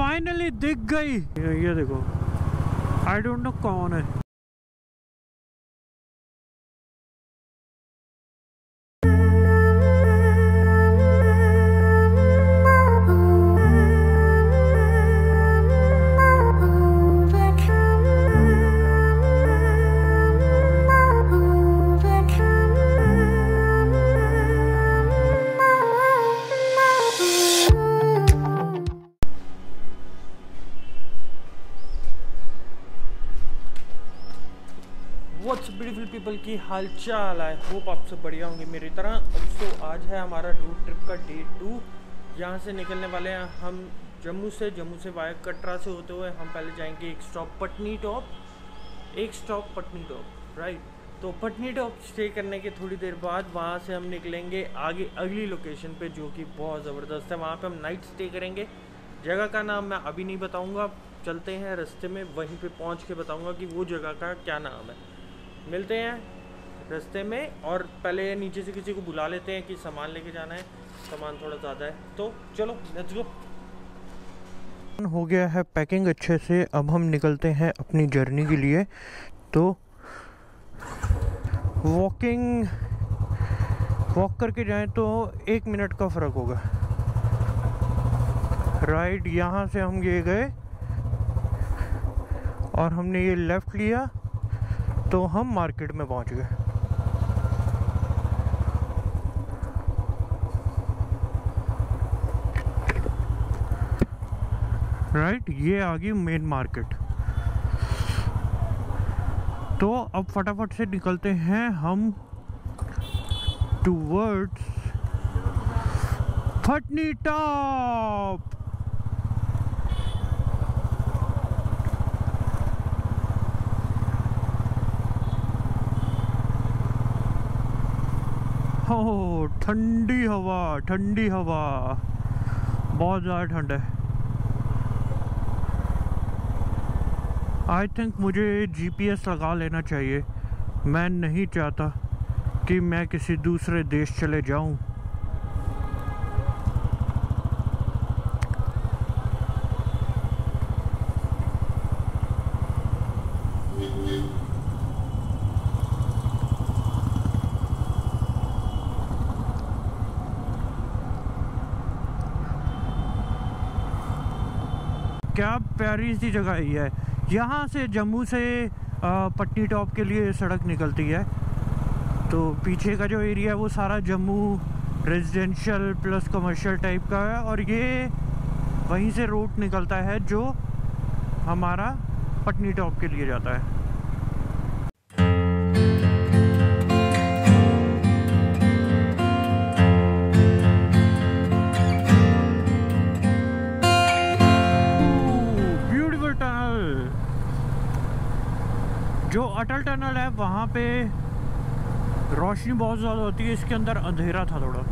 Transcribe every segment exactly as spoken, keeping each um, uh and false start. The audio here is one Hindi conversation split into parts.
फाइनली दिख गई। ये देखो, आई डोंट नो कौन है। व्हाट्स ब्यूटीफुल पीपल की हाल चाल, आई होप आप सब बढ़िया होंगे मेरी तरह। सो आज है हमारा रोड ट्रिप का डे टू। यहाँ से निकलने वाले हैं हम जम्मू से। जम्मू से वाया कटरा से होते हुए हम पहले जाएंगे एक स्टॉप पटनी टॉप, एक स्टॉप पटनी टॉप राइट। तो पटनी टॉप स्टे करने के थोड़ी देर बाद वहाँ से हम निकलेंगे आगे अगली लोकेशन पे, जो कि बहुत ज़बरदस्त है। वहाँ पे हम नाइट स्टे करेंगे। जगह का नाम मैं अभी नहीं बताऊँगा, चलते हैं रास्ते में, वहीं पे पहुँच के बताऊँगा कि वो जगह का क्या नाम है। मिलते हैं रास्ते में, और पहले नीचे से किसी को बुला लेते हैं कि सामान लेके जाना है, सामान थोड़ा ज़्यादा है। तो चलो लेट्स गो। हो गया है पैकिंग अच्छे से, अब हम निकलते हैं अपनी जर्नी के लिए। तो वॉकिंग वॉक करके जाएं तो एक मिनट का फ़र्क होगा राइट। यहाँ से हम ये गए और हमने ये लेफ़्ट लिया तो हम मार्केट में पहुंच गए। राइट, ये आ गई मेन मार्केट। तो अब फटाफट से निकलते हैं हम टूवर्ड्स पटनी टॉप। हो ठंडी हवा, ठंडी हवा, बहुत ज़्यादा ठंड है। आई थिंक मुझे जीपीएस लगा लेना चाहिए। मैं नहीं चाहता कि मैं किसी दूसरे देश चले जाऊं। क्या प्यारी सी जगह ही है। यहाँ से जम्मू से पटनी टॉप के लिए सड़क निकलती है। तो पीछे का जो एरिया है वो सारा Jammu residential plus commercial type का है, और ये वहीं से रूट निकलता है जो हमारा पटनी टॉप के लिए जाता है। जो अटल टनल है वहाँ पे रोशनी बहुत ज़्यादा होती है, इसके अंदर अंधेरा था थोड़ा।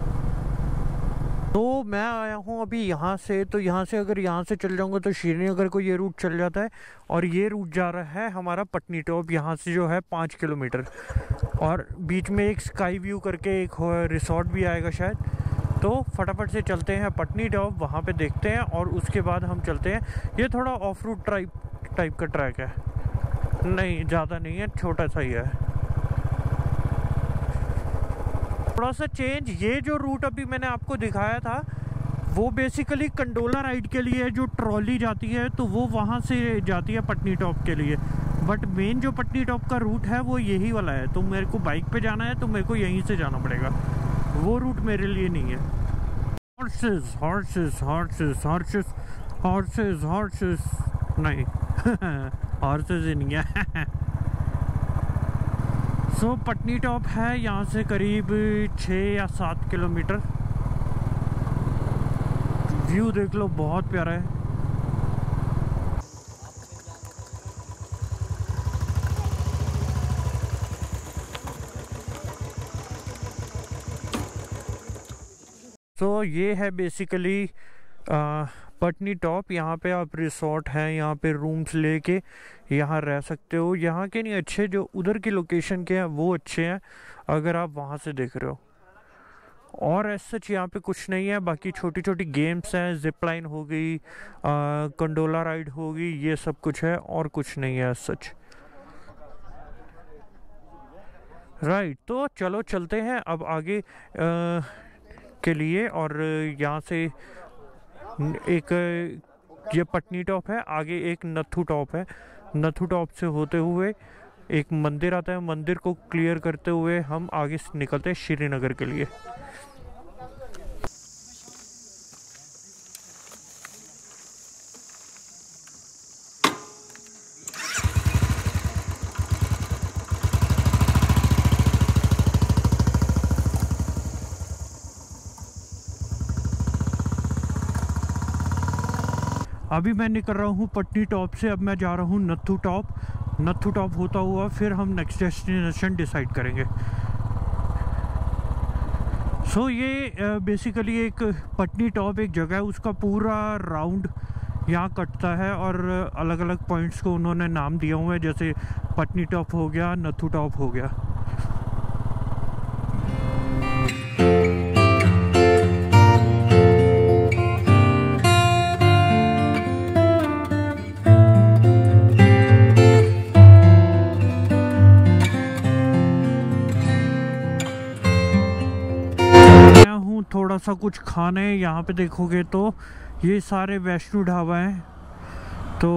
तो मैं आया हूँ अभी यहाँ से। तो यहाँ से अगर यहाँ से चल जाऊँगा तो श्रीनगर को ये रूट चल जाता है, और ये रूट जा रहा है हमारा पटनी टॉप। यहाँ से जो है पाँच किलोमीटर, और बीच में एक स्काई व्यू करके एक रिसोर्ट भी आएगा शायद। तो फटाफट से चलते हैं पटनी टॉप, वहाँ पे देखते हैं, और उसके बाद हम चलते हैं। ये थोड़ा ऑफ रूट टाइप टाइप का ट्रैक है, नहीं ज़्यादा नहीं है, छोटा सा ही है, थोड़ा सा चेंज। ये जो रूट अभी मैंने आपको दिखाया था वो बेसिकली कंडोला राइड के लिए जो ट्रॉली जाती है, तो वो वहाँ से जाती है पटनी टॉप के लिए। बट मेन जो पटनी टॉप का रूट है वो यही वाला है। तो मेरे को बाइक पे जाना है तो मेरे को यहीं से जाना पड़ेगा, वो रूट मेरे लिए नहीं है। Horses horses horses horses horses horses नहीं हॉर्सेस ही नहीं है। सो so, पटनी टॉप है यहाँ से करीब छः या सात किलोमीटर। व्यू देख लो, बहुत प्यारा है। सो so, ये है बेसिकली पटनी टॉप। यहाँ पे आप रिसोर्ट हैं, यहाँ पे रूम्स लेके यहाँ रह सकते हो। यहाँ के नहीं अच्छे, जो उधर की लोकेशन के हैं वो अच्छे हैं अगर आप वहाँ से देख रहे हो। और ऐसा सच यहाँ पे कुछ नहीं है, बाकी छोटी छोटी गेम्स हैं, जिप लाइन हो गई, कंडोला राइड हो गई, ये सब कुछ है और कुछ नहीं है सच। राइट right, तो चलो चलते हैं अब आगे आ, के लिए। और यहाँ से एक ये पटनी टॉप है, आगे एक नथू टॉप है, नथू टॉप से होते हुए एक मंदिर आता है, मंदिर को क्लियर करते हुए हम आगे निकलते हैं श्रीनगर के लिए। अभी मैं निकल रहा हूँ पटनी टॉप से, अब मैं जा रहा हूँ नथू टॉप। नथू टॉप होता हुआ फिर हम नेक्स्ट डेस्टिनेशन डिसाइड करेंगे। सो so, ये बेसिकली एक पटनी टॉप एक जगह है, उसका पूरा राउंड यहाँ कटता है और अलग अलग पॉइंट्स को उन्होंने नाम दिया हुआ है, जैसे पटनी टॉप हो गया, नथू टॉप हो गया। थोड़ा सा कुछ खाने, यहाँ पे देखोगे तो ये सारे वैष्णो ढाबा हैं, तो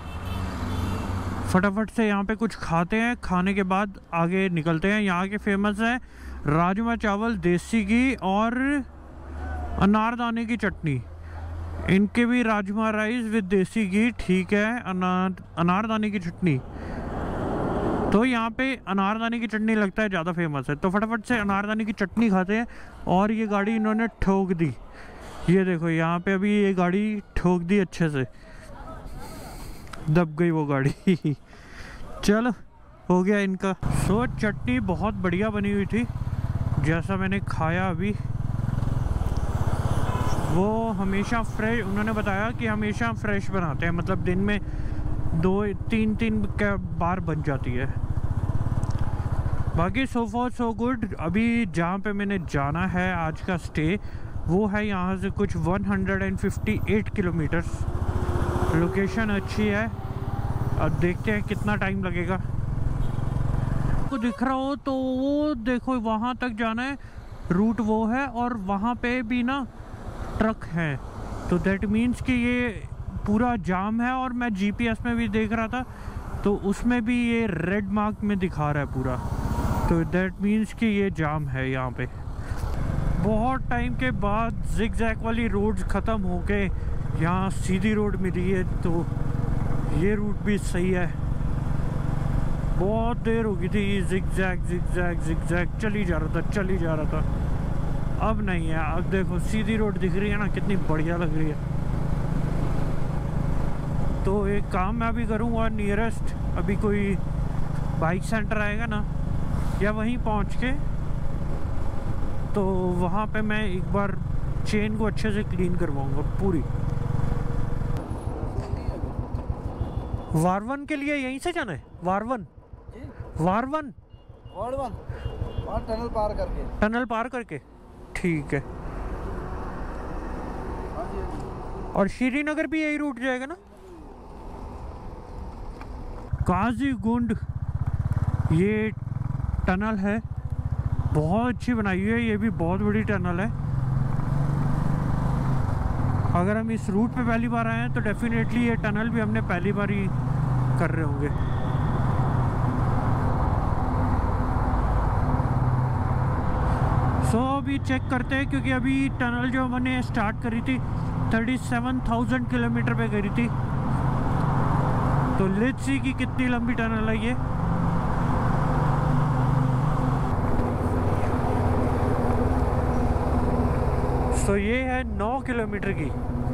फटाफट से यहाँ पे कुछ खाते हैं, खाने के बाद आगे निकलते हैं। यहाँ के फेमस है राजमा चावल, देसी घी और अनारदाने की चटनी। इनके भी राजमा राइस विद देसी घी, ठीक है, अनार अनारदाने की चटनी। तो यहाँ पे अनारदाने की चटनी लगता है ज़्यादा फेमस है, तो फटाफट से अनारदाने की चटनी खाते हैं। और ये गाड़ी इन्होंने ठोक दी, ये देखो यहाँ पे अभी ये गाड़ी ठोक दी, अच्छे से दब गई वो गाड़ी। चलो हो गया इनका। सो चटनी बहुत बढ़िया बनी हुई थी, जैसा मैंने खाया अभी। वो हमेशा फ्रेश, उन्होंने बताया कि हमेशा फ्रेश बनाते हैं, मतलब दिन में दो तीन तीन का बार बन जाती है। बाकी सो फॉर सो गुड। अभी जहाँ पे मैंने जाना है आज का स्टे, वो है यहाँ से कुछ एक सौ अट्ठावन किलोमीटर्स। लोकेशन अच्छी है, अब देखते हैं कितना टाइम लगेगा। आपको दिख रहा हो तो वो देखो, वहाँ तक जाना है, रूट वो है, और वहाँ पे भी ना ट्रक है, तो दैट मीन्स कि ये पूरा जाम है। और मैं जीपीएस में भी देख रहा था, तो उसमें भी ये रेड मार्क में दिखा रहा है पूरा, तो दैट मीन्स कि ये जाम है यहाँ पे। बहुत टाइम के बाद जिगजैग वाली रोड्स ख़त्म हो के यहाँ सीधी रोड मिली है, तो ये रूट भी सही है। बहुत देर हो गई थी जिगजैग जिगजैग जिगजैग चली जा रहा था चली जा रहा था अब नहीं है। अब देखो सीधी रोड दिख रही है ना, कितनी बढ़िया लग रही है। तो एक काम मैं अभी करूँगा, नियरेस्ट अभी कोई बाइक सेंटर आएगा ना, या वहीं पहुँच के, तो वहाँ पे मैं एक बार चेन को अच्छे से क्लीन करवाऊँगा पूरी। वारवन के लिए यहीं से जाना है? वारवन वारवन वारवन और टनल पार करके टनल पार करके ठीक है। और श्रीनगर भी यही रूट जाएगा ना? काजीगुंड ये टनल है, बहुत अच्छी बनाई हुई है, ये भी बहुत बड़ी टनल है। अगर हम इस रूट पे पहली बार आए हैं तो डेफिनेटली ये टनल भी हमने पहली बार ही कर रहे होंगे। सो so, अभी चेक करते हैं, क्योंकि अभी टनल जो हमने स्टार्ट करी थी सैंतीस हज़ार किलोमीटर पे करी थी, तो लेट्स सी कि कितनी लंबी टनल है ये। तो so, ये है नौ किलोमीटर की।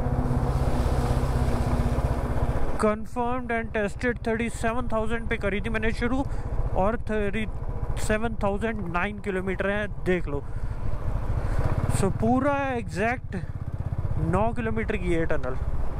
कंफर्म्ड एंड टेस्टेड सैंतीस हज़ार पे करी थी मैंने शुरू, और सैंतीस हज़ार नौ किलोमीटर है, देख लो। सो so, पूरा एग्जैक्ट नौ किलोमीटर की है टनल।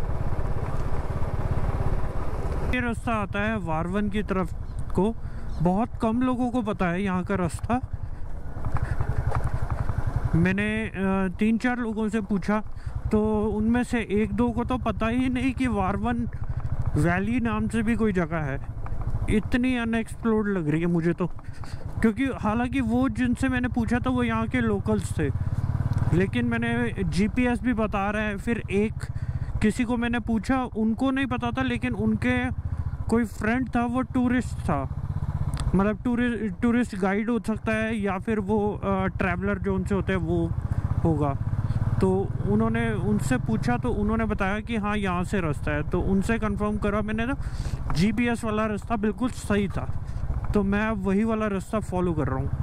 ये रास्ता आता है वारवन की तरफ को, बहुत कम लोगों को पता है यहाँ का रास्ता। मैंने अ, तीन चार लोगों से पूछा तो उनमें से एक दो को तो पता ही नहीं कि वारवन वैली नाम से भी कोई जगह है। इतनी अनएक्सप्लोर्ड लग रही है मुझे तो, क्योंकि हालांकि वो जिनसे मैंने पूछा था वो यहाँ के लोकल्स थे, लेकिन मैंने जीपीएस भी बता रहा है। फिर एक किसी को मैंने पूछा, उनको नहीं पता था, लेकिन उनके कोई फ्रेंड था, वो टूरिस्ट था, मतलब टूरिस्ट टूरिस्ट गाइड हो सकता है या फिर वो ट्रैवलर जो उनसे होते हैं वो होगा। तो उन्होंने उनसे पूछा तो उन्होंने बताया कि हाँ यहाँ से रास्ता है, तो उनसे कंफर्म करा मैंने ना, जीपीएस वाला रास्ता बिल्कुल सही था, तो मैं अब वही वाला रास्ता फॉलो कर रहा हूँ।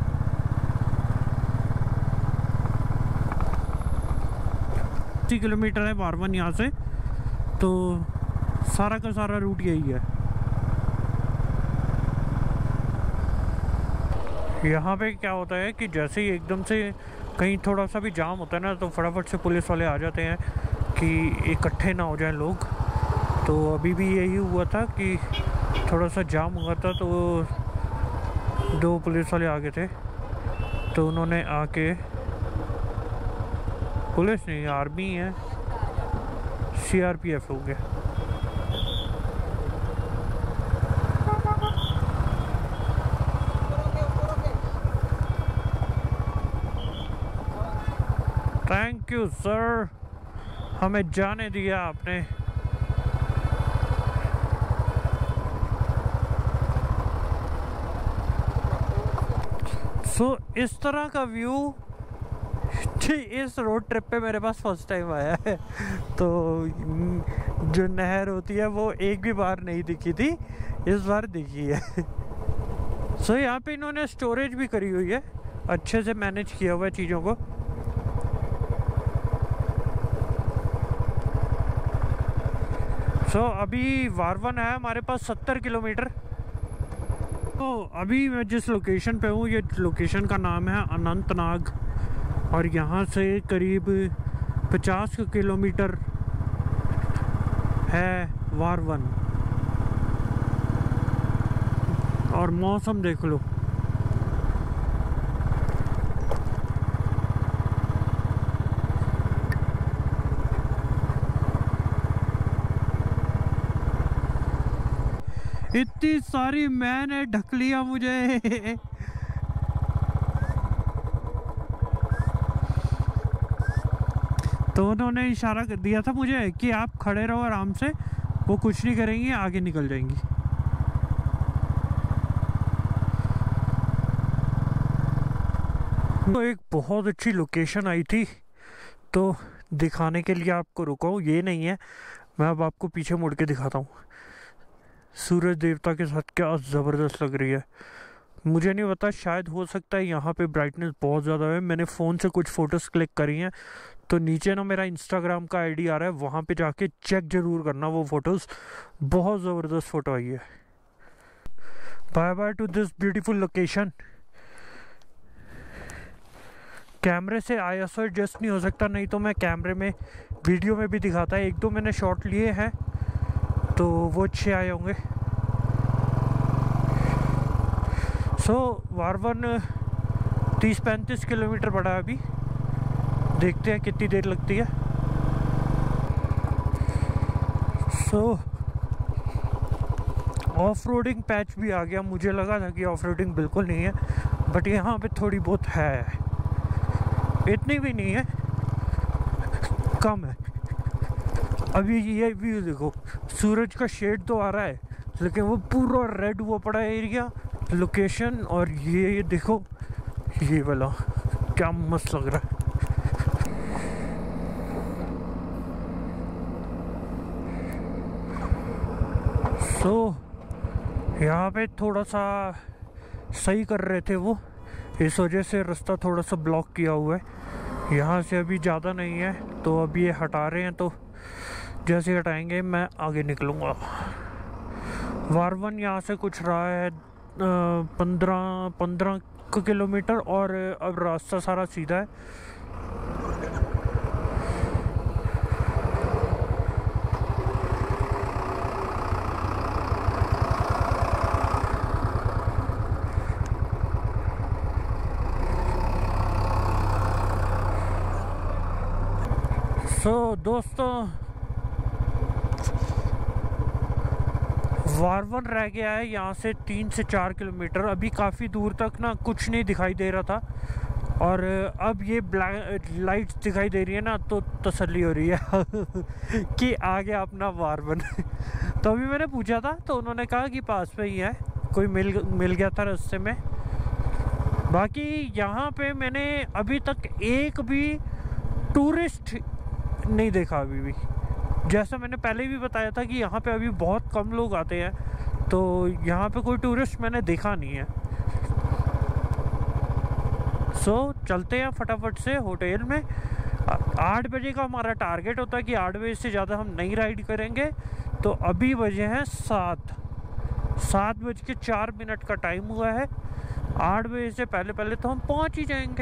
अस्सी किलोमीटर है वारवन यहाँ से, तो सारा का सारा रूट यही है। यहाँ पे क्या होता है कि जैसे ही एकदम से कहीं थोड़ा सा भी जाम होता है ना, तो फटाफट से पुलिस वाले आ जाते हैं कि इकट्ठे ना हो जाएं लोग। तो अभी भी यही हुआ था कि थोड़ा सा जाम हुआ था, तो दो पुलिस वाले आ गए थे, तो उन्होंने आके, पुलिस नहीं आर्मी है, सीआरपीएफ हो गया। थैंक यू सर, हमें जाने दिया आपने। सो so, इस तरह का व्यू इस रोड ट्रिप पे मेरे पास फर्स्ट टाइम आया है। तो जो नहर होती है वो एक भी बार नहीं दिखी थी, इस बार दिखी है। सो so, यहाँ पे इन्होंने स्टोरेज भी करी हुई है, अच्छे से मैनेज किया हुआ है चीज़ों को। सो so, अभी वारवन है हमारे पास सत्तर किलोमीटर। तो अभी मैं जिस लोकेशन पे हूँ, ये लोकेशन का नाम है अनंतनाग, और यहाँ से करीब पचास किलोमीटर है वारवन। और मौसम देख लो, इतनी सारी मैंने ढक लिया मुझे। तो उन्होंने इशारा कर दिया था मुझे कि आप खड़े रहो आराम से, वो कुछ नहीं करेंगी, आगे निकल जाएंगी। तो एक बहुत अच्छी लोकेशन आई थी, तो दिखाने के लिए आपको रुका हूँ। ये नहीं है, मैं अब आपको पीछे मुड़ के दिखाता हूँ। सूरज देवता के साथ क्या ज़बरदस्त लग रही है। मुझे नहीं पता, शायद हो सकता है यहाँ पे ब्राइटनेस बहुत ज़्यादा है। मैंने फ़ोन से कुछ फ़ोटोज़ क्लिक करी हैं, तो नीचे ना मेरा इंस्टाग्राम का आईडी आ रहा है, वहाँ पे जाके चेक ज़रूर करना वो फ़ोटोज़, बहुत ज़बरदस्त फ़ोटो आई है। Bye bye to this beautiful location. कैमरे से आई एस ओ एडजस्ट नहीं हो सकता, नहीं तो मैं कैमरे में वीडियो में भी दिखाता है। एक दो मैंने शॉट लिए हैं तो वो अच्छे आए होंगे। सो so, वारवन तीस पैंतीस किलोमीटर पड़ा है अभी, देखते हैं कितनी देर लगती है। सो ऑफ रोडिंग पैच भी आ गया। मुझे लगा था कि ऑफ रोडिंग बिल्कुल नहीं है, बट यहाँ पे थोड़ी बहुत है, इतनी भी नहीं है, कम है। अभी ये व्यू देखो, सूरज का शेड तो आ रहा है, लेकिन वो पूरा रेड हुआ पड़ा है एरिया, लोकेशन। और ये, ये देखो, ये वाला क्या मस्त लग रहा है। सो so, यहाँ पे थोड़ा सा सही कर रहे थे वो, इस वजह से रास्ता थोड़ा सा ब्लॉक किया हुआ है। यहाँ से अभी ज़्यादा नहीं है, तो अभी ये हटा रहे हैं, तो जैसे हटाएंगे मैं आगे निकलूँगा। वारवन यहाँ से कुछ रहा है पंद्रह पंद्रह किलोमीटर, और अब रास्ता सारा सीधा है। सो so, दोस्तों वारवन रह गया है यहाँ से तीन से चार किलोमीटर। अभी काफ़ी दूर तक ना कुछ नहीं दिखाई दे रहा था और अब ये ब्लैक लाइट्स दिखाई दे रही है ना, तो तसल्ली हो रही है कि आ गया अपना वारवन। तो अभी मैंने पूछा था तो उन्होंने कहा कि पास में ही है, कोई मिल मिल गया था रास्ते में। बाकी यहाँ पे मैंने अभी तक एक भी टूरिस्ट नहीं देखा अभी भी। जैसा मैंने पहले भी बताया था कि यहाँ पे अभी बहुत कम लोग आते हैं, तो यहाँ पे कोई टूरिस्ट मैंने देखा नहीं है। सो so, चलते हैं फटाफट से होटल में। आठ बजे का हमारा टारगेट होता है कि आठ बजे से ज़्यादा हम नहीं राइड करेंगे। तो अभी बजे हैं सात सात बज के चार मिनट का टाइम हुआ है। आठ बजे से पहले पहले तो हम पहुँच ही जाएंगे।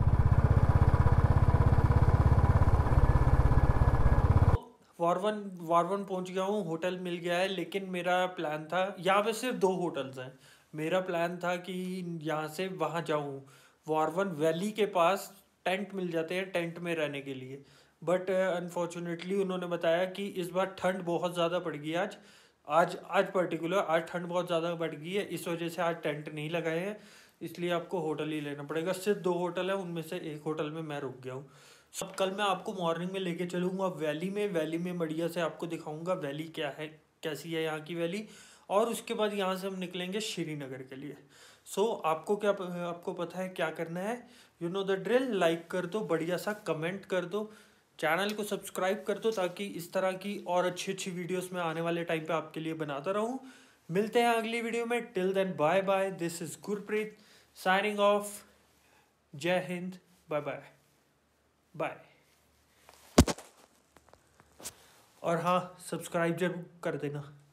वारवन वारवन पहुंच गया हूँ, होटल मिल गया है। लेकिन मेरा प्लान था, यहाँ पे सिर्फ दो होटल्स हैं। मेरा प्लान था कि यहाँ से वहाँ जाऊँ, वारवन वैली के पास टेंट मिल जाते हैं टेंट में रहने के लिए। बट अनफॉर्चुनेटली उन्होंने बताया कि इस बार ठंड बहुत ज़्यादा पड़ गई। आज आज आज पर्टिकुलर आज ठंड बहुत ज़्यादा बढ़ गई है, इस वजह से आज टेंट नहीं लगाए हैं, इसलिए आपको होटल ही लेना पड़ेगा। सिर्फ दो होटल है, उनमें से एक होटल में मैं रुक गया हूँ। अब कल मैं आपको मॉर्निंग में लेके चलूँगा वैली में वैली में बढ़िया से आपको दिखाऊंगा वैली क्या है, कैसी है यहाँ की वैली। और उसके बाद यहाँ से हम निकलेंगे श्रीनगर के लिए। सो so, आपको क्या आपको पता है क्या करना है, you know the drill. Like कर दो, बढ़िया सा कमेंट कर दो, चैनल को सब्सक्राइब कर दो, ताकि इस तरह की और अच्छी अच्छी वीडियोस मैं आने वाले टाइम पे आपके लिए बनाता रहूँ। मिलते हैं अगली वीडियो में। Till then bye bye. This is Gurpreet signing off. Jai Hind, bye bye bye. और हाँ, सब्सक्राइब जरूर कर देना।